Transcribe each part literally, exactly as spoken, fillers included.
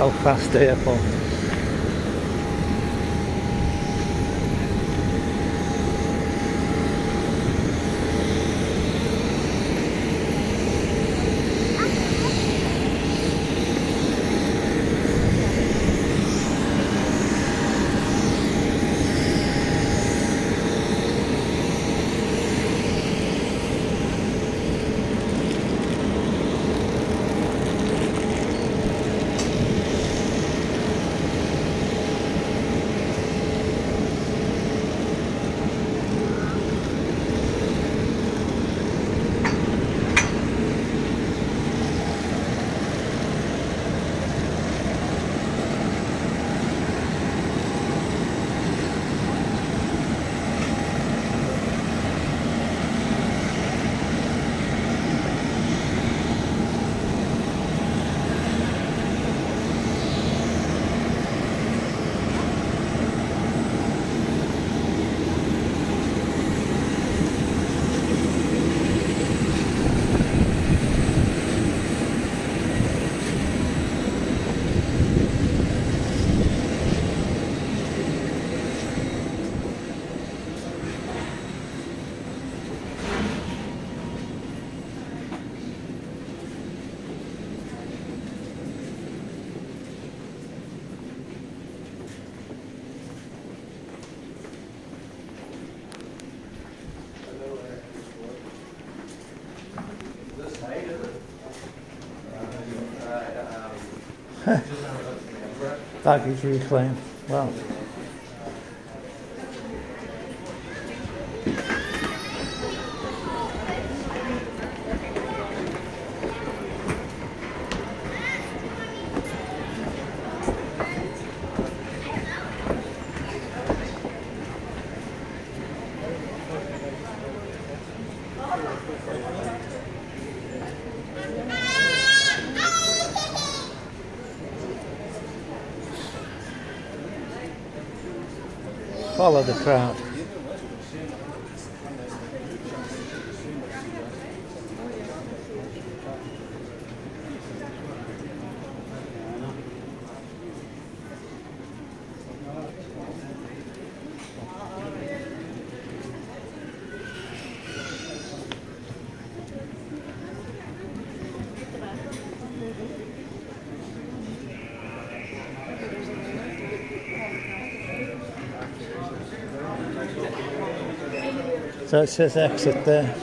Belfast Airport. Baggage reclaim. Well, follow the crowd. So it says exit there.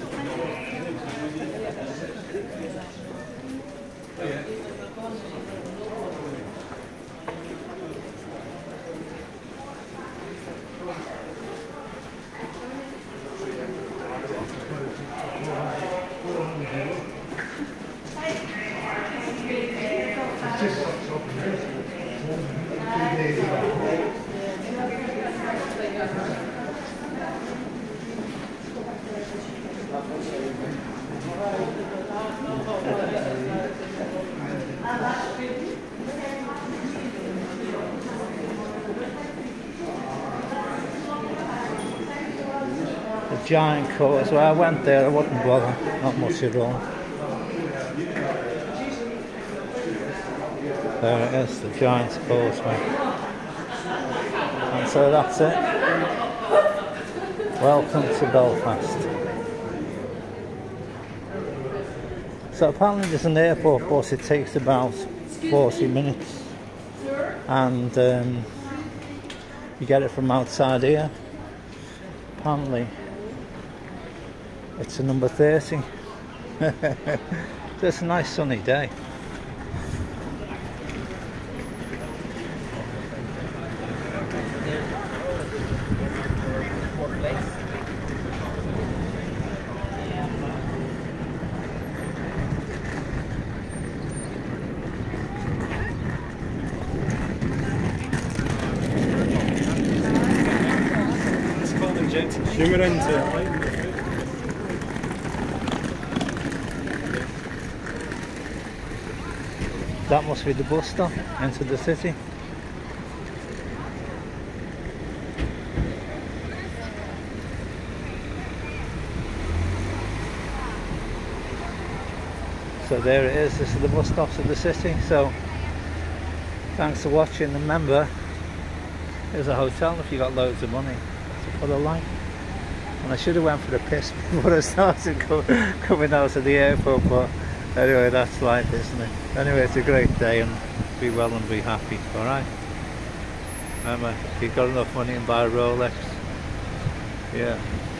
The giant coat as well. I went there, I wouldn't bother, not much at all. There it is, the Giant's Causeway. And so that's it. Welcome to Belfast. So apparently there's an airport bus, it takes about forty minutes. And um, you get it from outside here. Apparently it's a number thirty. So it's a nice sunny day. Shimmer into That must be the bus stop into the city. So there it is, this is the bus stops of the city. So Thanks for watching. Remember, there's a hotel if you got loads of money to put a light. And I should have went for the piss before I started co coming out of the airport, but anyway, that's life, isn't it? Anyway, it's a great day, and be well and be happy, alright? Remember, if you've got enough money and buy a Rolex, yeah.